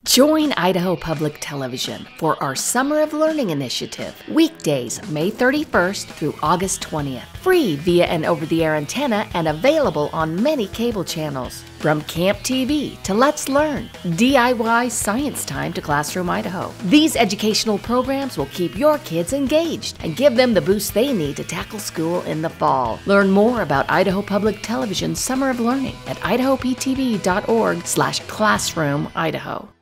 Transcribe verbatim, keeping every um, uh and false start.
Join Idaho Public Television for our Summer of Learning initiative, weekdays May thirty-first through August twentieth. Free via an over-the-air antenna and available on many cable channels. From Camp T V to Let's Learn, D I Y Science Time to Classroom Idaho. These educational programs will keep your kids engaged and give them the boost they need to tackle school in the fall. Learn more about Idaho Public Television's Summer of Learning at idaho p t v dot org slash classroom idaho.